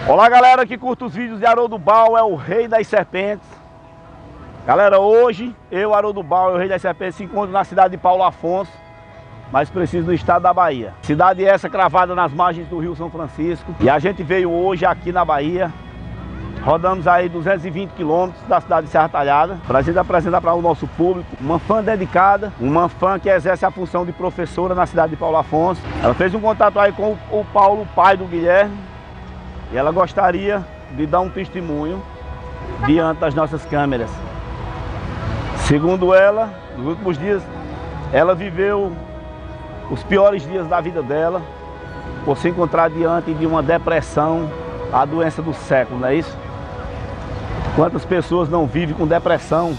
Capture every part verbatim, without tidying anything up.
Olá galera que curta os vídeos de Haroldo Bal, é o Rei das Serpentes. Galera, hoje eu, Haroldo Bal, o Rei das Serpentes, se encontro na cidade de Paulo Afonso, mais preciso no estado da Bahia. Cidade essa cravada nas margens do Rio São Francisco. E a gente veio hoje aqui na Bahia, rodamos aí duzentos e vinte quilômetros da cidade de Serra Talhada, para a gente apresentar para o nosso público uma fã dedicada, uma fã que exerce a função de professora na cidade de Paulo Afonso. Ela fez um contato aí com o Paulo, pai do Guilherme, e ela gostaria de dar um testemunho diante das nossas câmeras. Segundo ela, nos últimos dias, ela viveu os piores dias da vida dela por se encontrar diante de uma depressão, a doença do século, não é isso? Quantas pessoas não vivem com depressão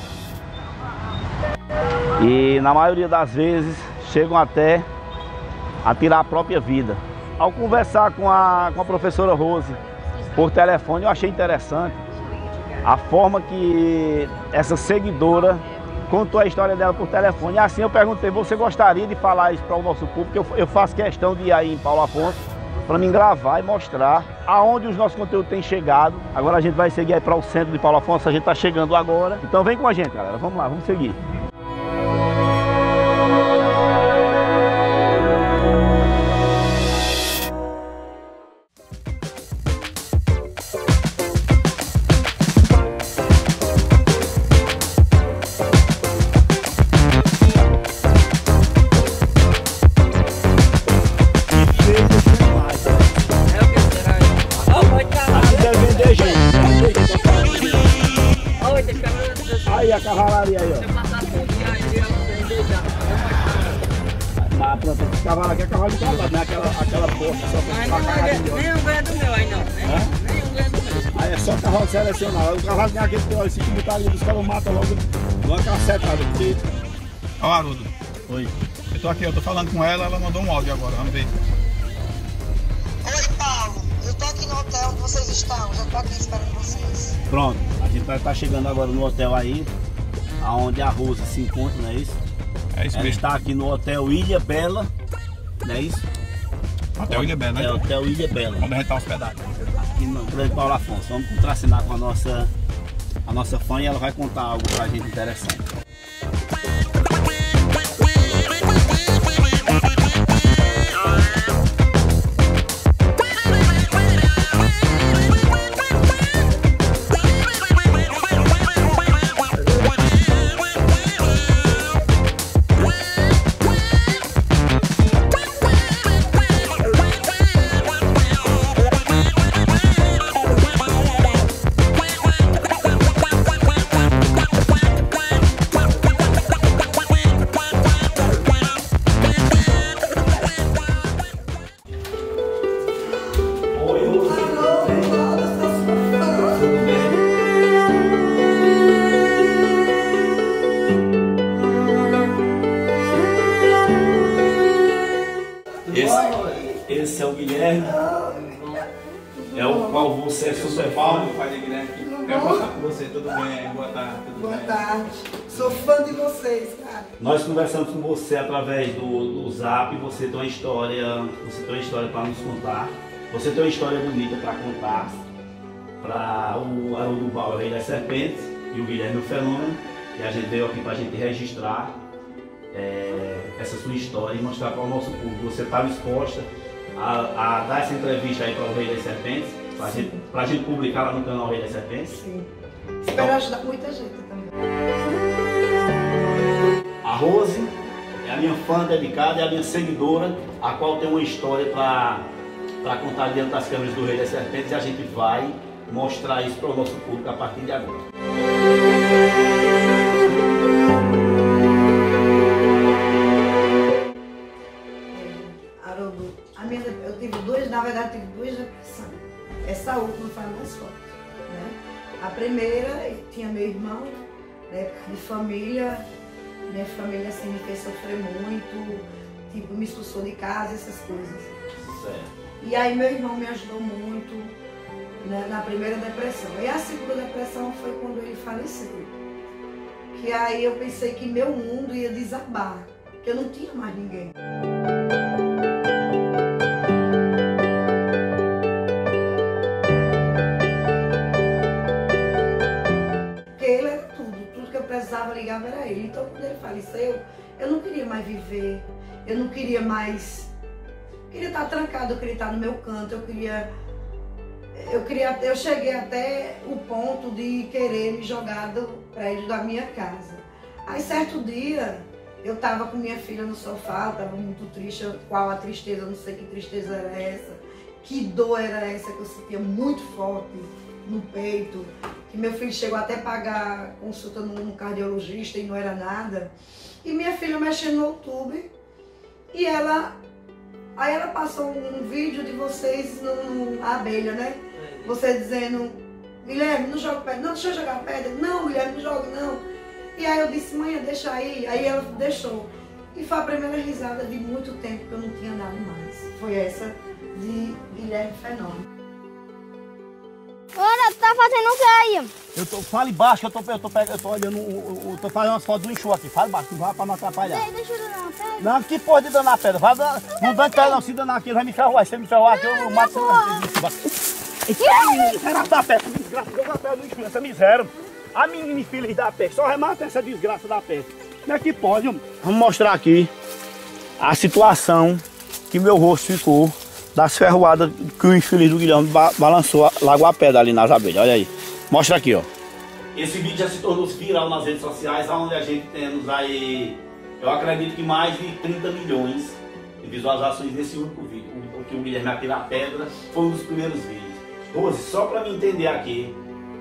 e na maioria das vezes chegam até a tirar a própria vida. Ao conversar com a, com a professora Rose por telefone, eu achei interessante a forma que essa seguidora contou a história dela por telefone. E assim eu perguntei, você gostaria de falar isso para o nosso público? Eu, eu faço questão de ir aí em Paulo Afonso para mim gravar e mostrar aonde os nossos conteúdos têm chegado. Agora a gente vai seguir aí para o centro de Paulo Afonso, a gente está chegando agora. Então vem com a gente, galera, vamos lá, vamos seguir. Aí a cavalaria aí, ó. Mas pronto, esse cavalo aqui é cavalo de cavalo, não é aquela, aquela posta só pra ficar caralho. Nem um ganha do meu aí não, né? Nem um ganha do meu. Aí é só cavalo selecionado. O cavalo tem aquele que olha, se botar ali, os caras matam logo uma cacetada. Porque... Ó, Haroldo. Oi. Eu tô aqui, eu tô falando com ela, ela mandou um áudio agora, vamos ver. Oi, Paulo. Eu tô aqui no hotel onde vocês estão, já tô aqui esperando vocês. Pronto, a gente vai estar chegando agora no hotel aí, aonde a Rosa se encontra, não é isso? É isso Ela mesmo. está aqui no Hotel Ilha Bela, não é isso? Hotel Ilha Bela, né? É, Hotel Ilha Bela. Onde a gente tá hospedado. Aqui no Grande Paulo Afonso. Vamos contracenar com a nossa, a nossa fã e ela vai contar algo pra gente interessante. Esse, esse é o Guilherme, é o qual você é super Paulo. Pai de Guilherme aqui. Quero conversar com você, tudo bem? Boa tarde, tudo Boa bem? tarde. Sou fã de vocês, cara. Nós conversamos com você através do, do Zap. Você tem uma história, você tem uma história para nos contar. Você tem uma história bonita para contar para o Haroldo Bal, o Rei das Serpentes, e o Guilherme o Fenômeno. E a gente veio aqui para a gente registrar é, essa sua história e mostrar para o nosso público. Você estava exposta a, a dar essa entrevista aí para o Rei das Serpentes, para gente, a gente publicar lá no canal Rei das Serpentes. Sim. Espero ajudar muita gente também. A Rose é a minha fã dedicada, é a minha seguidora, a qual tem uma história para contar diante das câmeras do Rei das Serpentes, e a gente vai mostrar isso para o nosso público a partir de agora. É, Haroldo, a minha, eu tive duas, na verdade, tive duas depressões. Essa última foi a mais forte, né? A primeira, tinha meu irmão, né, de família. Minha família assim me fez sofrer muito, tipo, me expulsou de casa, essas coisas. Certo. E aí meu irmão me ajudou muito, né, na primeira depressão. E a segunda depressão foi quando ele faleceu. Que aí eu pensei que meu mundo ia desabar, que eu não tinha mais ninguém. faleceu, eu não queria mais viver, eu não queria mais... Eu queria estar trancada, eu queria estar no meu canto, eu queria... Eu, queria, eu cheguei até o ponto de querer me jogar do prédio da minha casa. Aí certo dia, eu estava com minha filha no sofá, eu estava muito triste, qual a tristeza, eu não sei que tristeza era essa, que dor era essa que eu sentia muito forte no peito, que meu filho chegou até a pagar consulta num cardiologista e não era nada. E minha filha mexendo no YouTube e ela... Aí ela passou um vídeo de vocês no, no a abelha, né? Você dizendo, Guilherme, não joga pedra. Não, deixa eu jogar pedra. Não, Guilherme, não joga, não. E aí eu disse, mãe, deixa aí. Aí ela deixou. E foi a primeira risada de muito tempo que eu não tinha dado mais. Foi essa de Guilherme Fenômeno. Olha, tá fazendo o que aí? Eu tô, fale baixo, que eu tô, eu tô, eu tô olhando, eu, eu tô fazendo umas fotos do enxô aqui. Fale baixo, não vai pra não atrapalhar. Ei, deixa eu dar uma pedra. Não, que porra de danar pedra? Vai, dar, não dá pedra não, se danar aqui, ele vai me ferroar. Se você me ferroar aqui, eu mato você. Desgraça da peste, desgraça, joga a pedra no enxô, essa miséria. A menina infeliz da peste, só remata essa desgraça da peste. Como é que pode, homem? Vamos mostrar aqui a situação que meu rosto ficou das ferroadas que o infeliz do Guilherme balançou lá a pedra ali nas abelhas. Olha aí. Mostra aqui, ó. Esse vídeo já se tornou viral nas redes sociais, onde a gente temos aí, eu acredito que mais de trinta milhões de visualizações nesse único vídeo. O que o Guilherme atira a pedra foi um dos primeiros vídeos. Rose, só para me entender aqui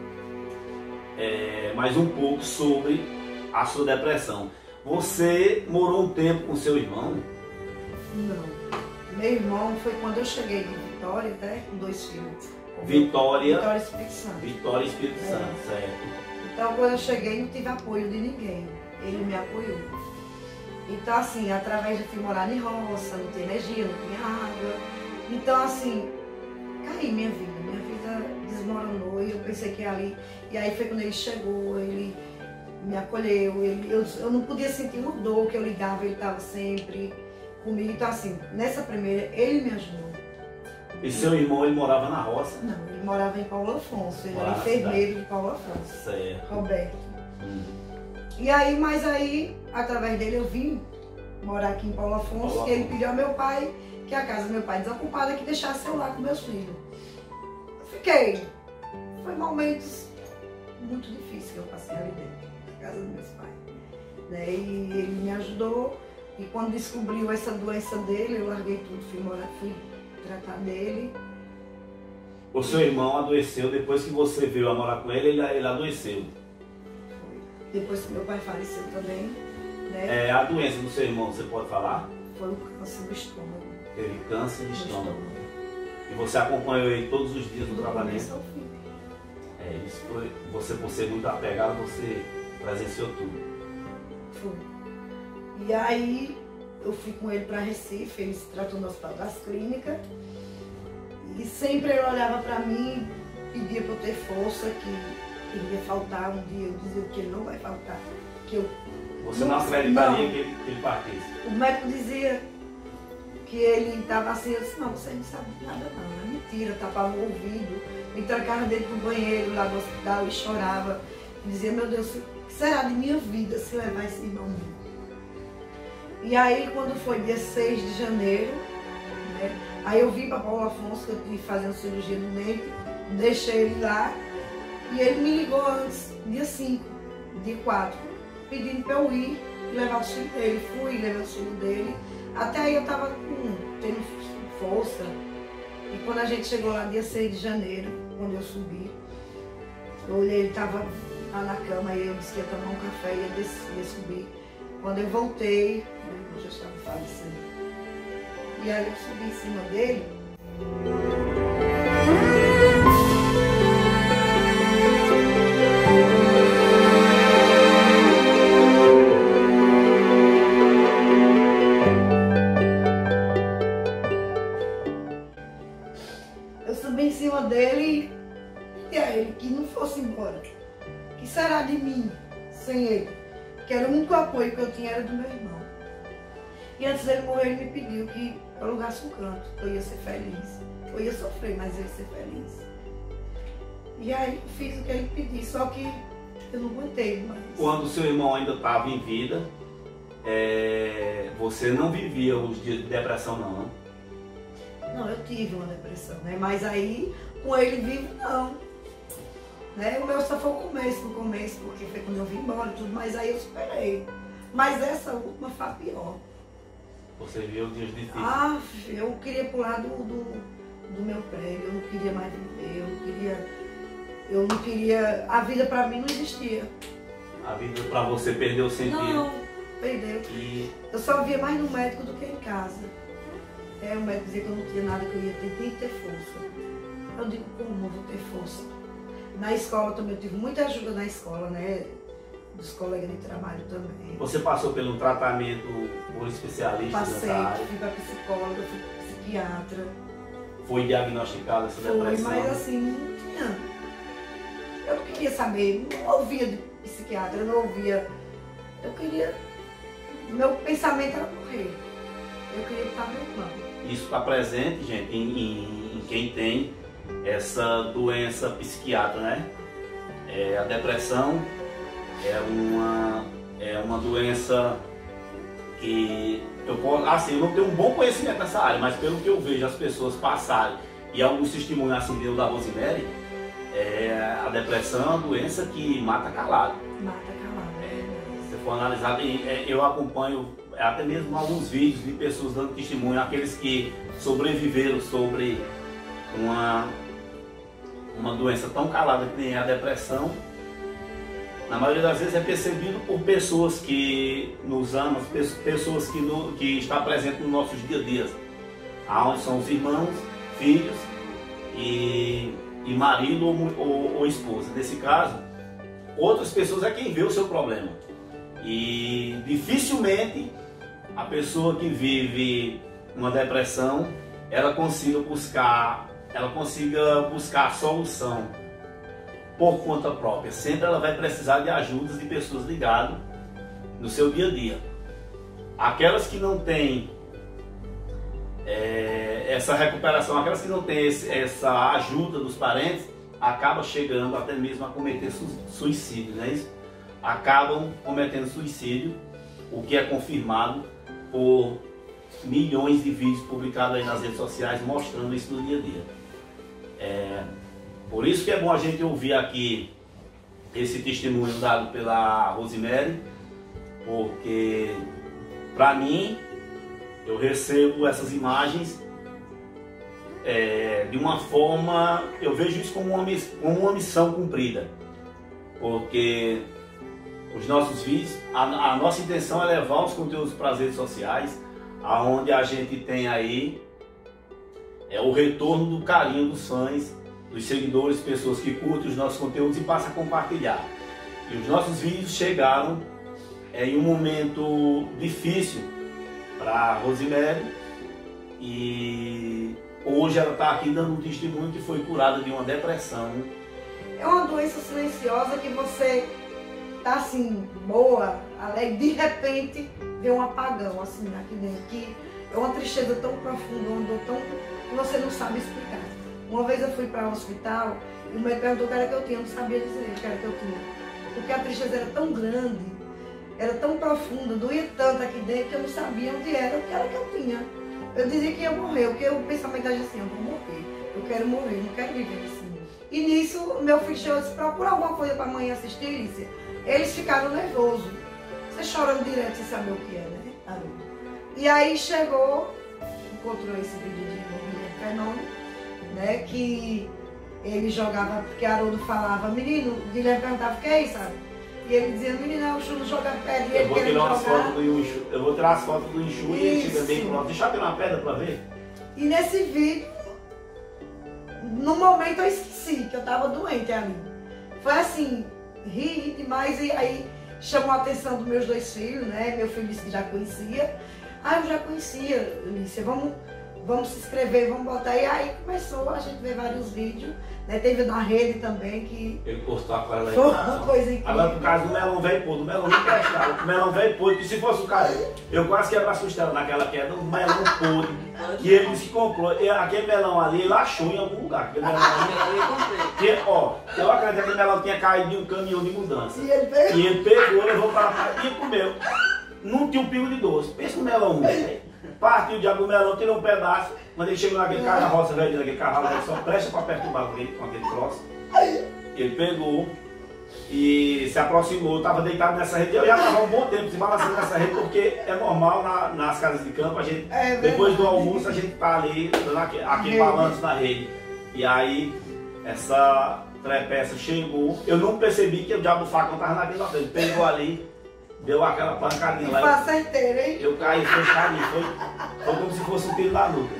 é, mais um pouco sobre a sua depressão. Você morou um tempo com seu irmão? Não. Meu irmão foi quando eu cheguei de Vitória, né, com dois filhos. Vitória. Vitória Espírito Santo. Vitória Espírito É. Santo, certo. Então quando eu cheguei não tive apoio de ninguém. Ele me apoiou. Então assim, através de fui morar em roça, não tinha energia, não tinha água. Então assim, caí minha vida. Minha vida desmoronou e eu pensei que ali. E aí foi quando ele chegou, ele me acolheu, ele, eu, eu não podia sentir uma dor que eu ligava, ele estava sempre comigo. Então assim, nessa primeira ele me ajudou. E seu irmão, ele morava na roça? Não, ele morava em Paulo Afonso, ele Morava era na enfermeiro cidade. de Paulo Afonso, Certo. Roberto. Hum. E aí, mas aí, através dele eu vim morar aqui em Paulo Afonso, Paulo que ele Afonso. pediu ao meu pai, que a casa do meu pai desocupada, que deixasse eu lá com meus filhos. Eu fiquei. Foi momentos muito difíceis que eu passei ali dentro, na casa dos meus pais. Né? E ele me ajudou, e quando descobriu essa doença dele, eu larguei tudo, fui morar, fui tratar dele. O seu irmão adoeceu depois que você veio a morar com ele, ele, ele adoeceu. Foi. Depois que meu pai faleceu também, né? É, a doença do seu irmão, você pode falar? Foi o câncer do estômago. Teve câncer de Do estômago. E você acompanhou ele todos os dias no Do tratamento? começo ao fim. É, isso foi. Você, por ser muito apegado, você presenciou tudo. Foi. E aí eu fui com ele para Recife, ele se tratou no Hospital das Clínicas. E sempre ele olhava para mim, pedia para eu ter força, que iria faltar um dia. Eu dizia que ele não vai faltar. Que eu, Você não Nossa, acreditaria não. que ele, que ele partisse? O médico dizia que ele estava assim, eu disse, não, você não sabe de nada não, é mentira, tapava o ouvido, me trancava dentro do banheiro lá no hospital e chorava. E dizia, meu Deus, o que será de minha vida se levar esse irmão meu? E aí quando foi dia seis de janeiro, né, aí eu vim para Paulo Afonso, que eu tive que fazer uma cirurgia no dente, deixei ele lá, e ele me ligou antes, dia cinco, dia quatro, pedindo para eu ir e levar o filho dele. Fui, levei o filho dele. Até aí eu tava com, tendo força. E quando a gente chegou lá, dia seis de janeiro, quando eu subi, eu olhei, ele tava lá na cama, e eu disse que ia tomar um café e ia, descer, ia subir. Quando eu voltei, eu já estava falecendo. E aí eu subi em cima dele. Eu subi em cima dele e a ele que não fosse embora. Que será de mim sem ele? Que era o único apoio que eu tinha era do meu irmão. E antes dele morrer, ele me pediu que eu alugasse um canto, que eu ia ser feliz. Eu ia sofrer, mas eu ia ser feliz. E aí eu fiz o que ele pediu, só que eu não aguentei mais. Quando seu irmão ainda estava em vida, é, você não vivia os dias de depressão não, não? Não, eu tive uma depressão, né? Mas aí, com ele vivo, não. Né? O meu só foi o começo, no começo, porque foi quando eu vim embora e tudo, mas aí eu superei. Mas essa última foi a pior. Você viu os dias difíceis? Ah, eu queria pular do, do, do meu prédio, eu não queria mais viver, eu não queria... Eu não queria... A vida pra mim não existia. A vida pra você perdeu o sentido? Não, perdeu. E... Eu só via mais no médico do que em casa. É, o médico dizia que eu não tinha nada, que eu ia ter, tinha que ter força. Eu digo, como eu vou ter força? Na escola também, eu tive muita ajuda na escola, né? Dos colegas de trabalho também. Você passou por um tratamento por especialista Passei, nessa área? fui para psicóloga, fui para psiquiatra. Foi diagnosticada essa Foi, depressão? mas assim, não tinha. Eu não queria saber, não ouvia de psiquiatra, eu não ouvia. Eu queria. Meu pensamento era morrer. Eu queria estar meu irmão. Isso está presente, gente, em, em, em quem tem essa doença psiquiatra, né? É, a depressão é uma, é uma doença que eu posso, assim, eu não tenho um bom conhecimento nessa área, mas pelo que eu vejo as pessoas passarem e alguns testemunhos assim deu da Rosemary, é, a depressão é uma doença que mata calado. Mata calado. É, se for analisar, eu acompanho até mesmo alguns vídeos de pessoas dando testemunho, aqueles que sobreviveram sobre uma, uma doença tão calada que nem a depressão. Na maioria das vezes é percebido por pessoas que nos amam, pessoas que, no, que estão presentes nos nossos dia a dia, aonde são os irmãos, filhos e, e marido ou, ou, ou esposa. Nesse caso, outras pessoas é quem vê o seu problema. E dificilmente a pessoa que vive uma depressão, ela consiga buscar, ela consiga buscar a solução por conta própria. Sempre ela vai precisar de ajudas de pessoas ligadas no seu dia a dia. Aquelas que não têm é, essa recuperação, aquelas que não têm esse, essa ajuda dos parentes, acabam chegando até mesmo a cometer su suicídio, não é isso? Acabam cometendo suicídio, o que é confirmado por milhões de vídeos publicados aí nas redes sociais mostrando isso no dia a dia. É, por isso que é bom a gente ouvir aqui esse testemunho dado pela Rosemary, porque para mim eu recebo essas imagens é, de uma forma, eu vejo isso como uma, como uma missão cumprida, porque os nossos vídeos, a, a nossa intenção é levar os conteúdos para as redes sociais, aonde a gente tem aí é, o retorno do carinho dos fãs, dos seguidores, pessoas que curtem os nossos conteúdos e passam a compartilhar. E os nossos vídeos chegaram é, em um momento difícil para a Rosemary, e hoje ela está aqui dando um testemunho que foi curada de uma depressão. É uma doença silenciosa que você tá assim, boa, alegre, de repente vê um apagão assim aqui dentro, que é uma tristeza tão profunda, uma dor tão que você não sabe explicar. Uma vez eu fui para o hospital e o médico perguntou o que era que eu tinha, eu não sabia dizer o que era que eu tinha. Porque a tristeza era tão grande, era tão profunda, doía tanto aqui dentro que eu não sabia onde era, o que era que eu tinha. Eu dizia que ia morrer, porque o pensamento era assim, eu vou morrer, eu quero morrer, eu não quero viver assim. E nisso, meu filho chegou e disse, procura alguma coisa para a mãe assistir, Lícia. Eles ficaram nervosos. Você chorando direto sem saber o que é, né? Haroldo? E aí chegou, encontrou esse vídeo de Fenômeno, né? Que ele jogava, porque Haroldo falava, menino, o Guilherme perguntava o que é isso, sabe? E ele dizia, menino, o Chulo joga pedra e ele vou querendo tirar umas jogar. fotos do Inchu, eu vou tirar as fotos do Inchu e ele chega bem Isso. pronto. Deixa eu tirar uma pedra para ver. E nesse vídeo, no momento eu esqueci que eu tava doente ali. Foi assim, ri, ri demais, e aí chamou a atenção dos meus dois filhos, né? Meu filho disse que já conhecia. Ah, eu já conhecia, Lícia, vamos, vamos se inscrever, vamos botar. E aí começou a gente ver vários vídeos, né? Teve na rede também, que Ele postou a cara foi uma coisa incrível. Agora, por causa do melão velho podre, o melão não prestava. O melão velho podre, que se fosse o cara, eu quase quebra a costela naquela queda, um melão podre, que ele disse que comprou. E aquele melão ali, ele achou em algum lugar. Aquele melão ali, que, ó, eu acredito que aquele melão tinha caído de um caminhão de mudança. E ele pegou. E ele pegou, levou para lá e comeu. não tinha um pingo de doce. Pensa no melão ruim. Partiu o diabo do melão, tirou um pedaço. Quando ele chegou naquele carroça velho, naquele cavalo, ele só presta para perturbar com aquele, com aquele troço. Ele pegou e se aproximou, estava deitado nessa rede. Eu já estava um bom tempo se balançando nessa rede, porque é normal na, nas casas de campo, a gente, É depois do almoço, a gente tá ali dando aquele, aquele balanço na rede. E aí, essa trepeça chegou, eu não percebi que o diabo do facão estava naquele lado. Ele pegou ali, deu aquela pancadinha Foi lá. certeiro, hein? Eu, eu caí, foi carinho, foi, foi como se fosse um tiro da nuca.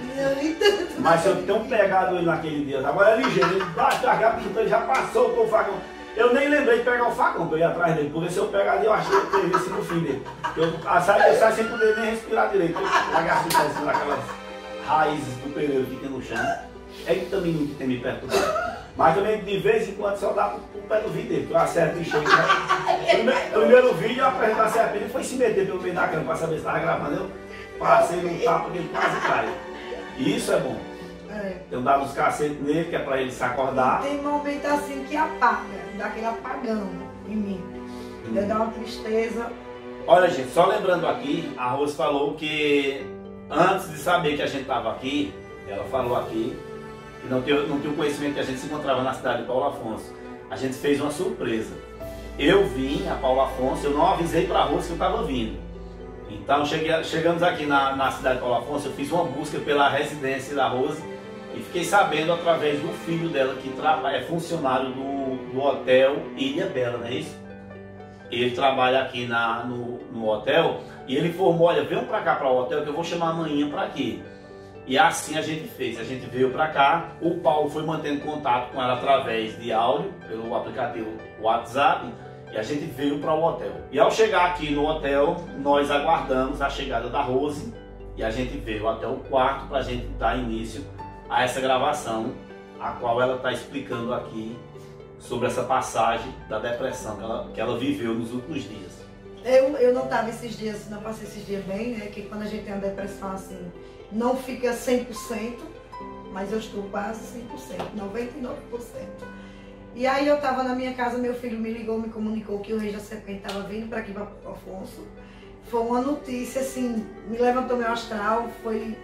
Mas eu tenho pegado ele naquele dia, agora é ligeiro, ele bateu a capa, ele já passou o facão. Eu nem lembrei de pegar o facão para eu ir atrás dele, porque se eu pegar ali eu achei que teve esse no fim dele. Eu, eu saio sai sem poder nem respirar direito, eu agachei assim naquelas raízes do pereiro que tem no chão. É que também não tem me perturbado. Mas também de vez em quando só dá pro, pro pé do vídeo dele, que eu acerto e chego. Primeiro, primeiro vídeo eu apresentar a serpente, ele foi se meter pelo meio da câmera para saber se estava gravando. Eu passei num tapa que ele quase caiu. E isso é bom. É. Tenho dado uns cacetes nele, que é para ele se acordar. Tem momento assim que apaga, dá aquele apagão em mim. Hum. Dá uma tristeza. Olha, gente, só lembrando aqui, a Rose falou que antes de saber que a gente estava aqui, ela falou aqui que não tinha, não tinha o conhecimento que a gente se encontrava na cidade de Paulo Afonso. A gente fez uma surpresa. Eu vim a Paulo Afonso, eu não avisei para a Rose que eu estava vindo. Então cheguei, chegamos aqui na, na cidade de Paulo Afonso, eu fiz uma busca pela residência da Rose e fiquei sabendo através do filho dela que trabalha, é funcionário do, do hotel Ilha Bela, não é isso? Ele trabalha aqui na, no, no hotel e ele informou, olha, venham para cá para o hotel que eu vou chamar amanhã para aqui. E assim a gente fez, a gente veio para cá, o Paulo foi mantendo contato com ela através de áudio, pelo aplicativo WhatsApp, e a gente veio para o hotel. E ao chegar aqui no hotel, nós aguardamos a chegada da Rose e a gente veio até o quarto para a gente dar início a essa gravação, a qual ela está explicando aqui sobre essa passagem da depressão que ela, que ela viveu nos últimos dias. Eu, eu não estava esses dias, não passei esses dias bem, né? Que quando a gente tem uma depressão assim, não fica cem por cento, mas eu estou quase cem por cento, noventa e nove por cento. E aí eu estava na minha casa, meu filho me ligou, me comunicou que o Rei da Serpente estava vindo para aqui, para o Afonso. Foi uma notícia, assim, me levantou meu astral, foi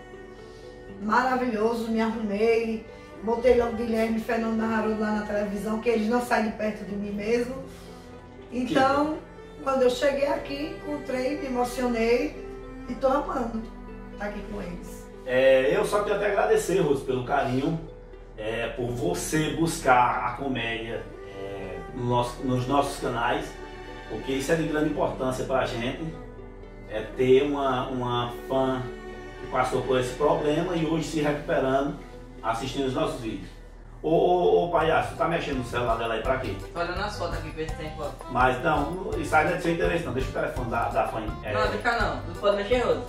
maravilhoso, me arrumei, botei logo Guilherme e Fernando Haroldo lá na televisão, que eles não saem de perto de mim mesmo. Então, quando eu cheguei aqui, encontrei, me emocionei e estou amando estar aqui com eles. É, eu só tenho até agradecer, Rose, pelo carinho, é, por você buscar a comédia é, no nosso, nos nossos canais, porque isso é de grande importância para a gente, é ter uma, uma fã que passou por esse problema e hoje se recuperando, assistindo os nossos vídeos. Ô, ô, ô palhaço, tu tá mexendo no celular dela aí pra quê? Tô olhando as fotos aqui, ver se tem foto. Mas não, isso aí não é de seu interesse não, deixa o telefone da, da fã. É... Não, deixa não, não pode mexer outro.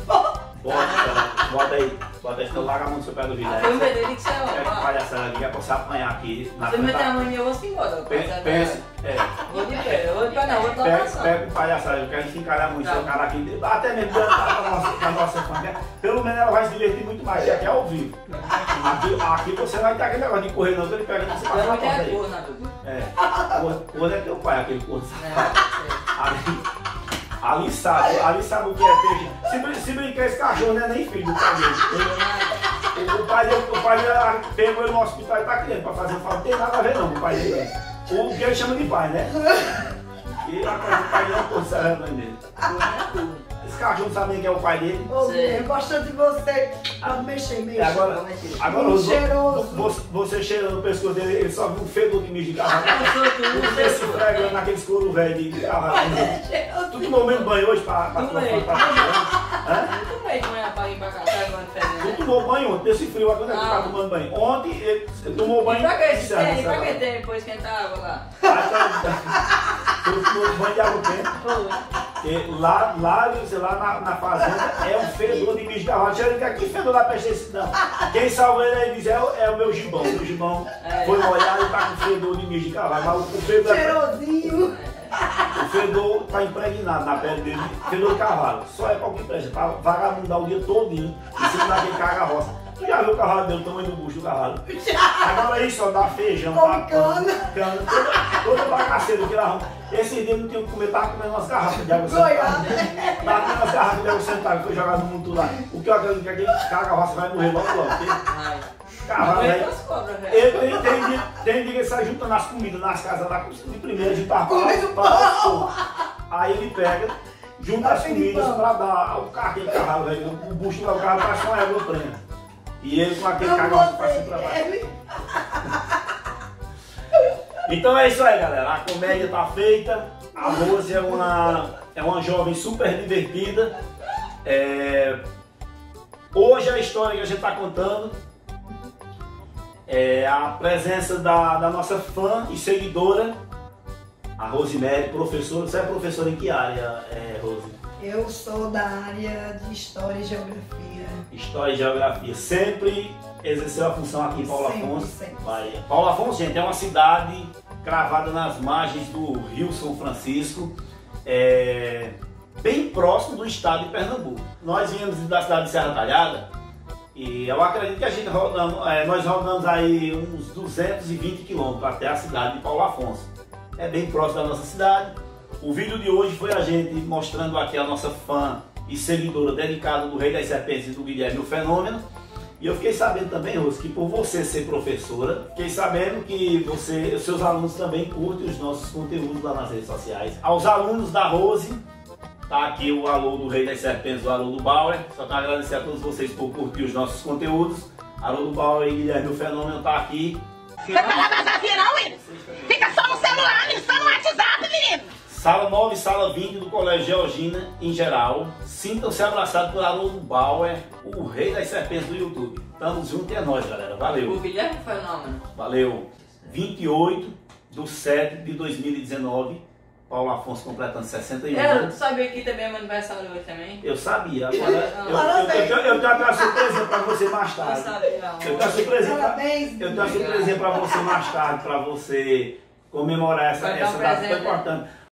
Bota, bota aí, bota aí, senão larga a mão no seu pé do vídeo. Ah, eu me dei que você é ó. palhaçada aqui, é pra você apanhar aqui. Se eu meter a mão em mim, eu vou se embora. Pense, é. Vou de pé, eu vou de pé não, vou de Pega, locação. pega o palhaçada, eu quero encarar muito Tá. seu cara aqui, até mesmo pra nossa, pra nossa fã. Pelo menos ela vai se divertir muito mais, que aqui é ao vivo. Aqui, aqui você vai ter aquele negócio de correr não, que ele pega você Eu passa vou a porta ter aí. cor na dúvida. É, o outro é teu pai, aquele corno safado. É, Ali, ali sabe, ali sabe o que é peixe. Se, brin- se brincar esse cachorro não é nem filho do pai dele. O, o pai dele, o pai dele pegou ele no hospital e tá criando pra fazer falta. Não tem nada a ver não com o pai dele. O que ele chama de pai, né? E a coisa do pai dele é um corno sereno dele. Esse cachorro não sabe nem quem é o pai dele. Ô, Sei. eu gosto de você. Pode mexer, E mexe. agora, agora Muito você, cheiroso. você, você cheira no pescoço dele, ele só viu um fedor de mijo de cavalo. Eu sou tu, Ele você se fregando naqueles couro velho de cavalo. Tu tomou mesmo banho hoje pra pra tua Tomei. pra- Hã? Eu tomei de manhã pra ir pra cá, tá agora Tu fedendo. tomou banho ontem, desse frio, agora ele tá Não. tomando banho. Ontem ele tomou E banho. pra que Certo, tem? Pra que certo. tem depois esquentar a água lá? Ah, tá. Tu tomou banho de água quente. Foi. Porque lá, lá, sei lá na, na fazenda é um fedor de bicho de cavalo. Cheira que aqui fedor da peste esse não. Quem salva ele aí diz é, o- é o meu gibão. O gibão É. foi molhado e tá com fedor de bicho de cavalo. Mas o fedor, é, Cheirosinho. o fedor tá impregnado na pele dele. Fedor de cavalo. Só é qualquer presta. Pra vagabundar o dia todinho em cima daquele carga-roça. Tu já viu o cavalo dele, o tamanho do bucho do cavalo? Agora isso, ó, dá feijão, Come dá cana. cana, toda, toda bagaceira que ela arruma. Esse dia não tinha o que comer, tava comendo umas garrafas de água Goiás. sanitária. Tava comendo umas garrafas de água sanitária, foi jogado no mundo lá. O que eu acredito que aquele carro vai morrer logo logo. Ai. Cavalo, Aguenta velho. as cobras, velho. Ele tem, tem, dia- tem dia que ele sai juntando as comidas nas casas lá, de primeiro de par Comendo Aí ele pega, junta as comidas pra dar ao carro, aquele cavalo, velho. O bucho do carro parece uma égua prenda. E ele com aquele Eu cagão pra cima botei pra baixo. ele. Então é isso aí, galera. A comédia tá feita. A Rose é uma, é uma jovem super divertida. É... Hoje a história que a gente tá contando é a presença da, da nossa fã e seguidora, a Rosemary, professora. Você é professora em que área, é, Rose? Eu sou da área de História e Geografia. História e Geografia. Sempre exerceu a função aqui em Paulo Sempre, Afonso, sempre. Bahia. Paulo Afonso, gente, é uma cidade cravada nas margens do Rio São Francisco, é, bem próximo do estado de Pernambuco. Nós viemos da cidade de Serra Talhada e eu acredito que a gente rodamos, é, nós rodamos aí uns duzentos e vinte quilômetros até a cidade de Paulo Afonso. É bem próximo da nossa cidade. O vídeo de hoje foi a gente mostrando aqui a nossa fã e seguidora dedicada do Rei das Serpentes e do Guilherme o Fenômeno. E eu fiquei sabendo também, Rose, que por você ser professora, fiquei sabendo que você, os seus alunos também curtem os nossos conteúdos lá nas redes sociais. Aos alunos da Rose, tá aqui o alô do Rei das Serpentes, o alô do Bauer. Só quero agradecer a todos vocês por curtir os nossos conteúdos. Alô do Bauer e Guilherme o Fenômeno tá aqui. Você tá na vazia não, menino? Fica só no celular, menino, só no WhatsApp, menino. Sala nove e sala vinte do Colégio Georgina, em geral. Sintam-se abraçados por Haroldo Bauer, o Rei das Serpentes do YouTube. Tamo junto e é nóis, galera. Valeu. O Guilherme Fenômeno. Valeu. vinte e oito de sete de dois mil e dezenove. Paulo Afonso completando sessenta e um É, tu anos. sabia que também é meu aniversário hoje também? Eu sabia. Agora, eu, eu, Parabéns. eu, eu, eu tenho uma surpresa pra você mais Não tarde. sabia, Eu não. tenho uma surpresa pra, Parabéns. eu tenho uma surpresa pra você mais tarde, pra você comemorar essa, Vai dar um essa data tão presente. importante.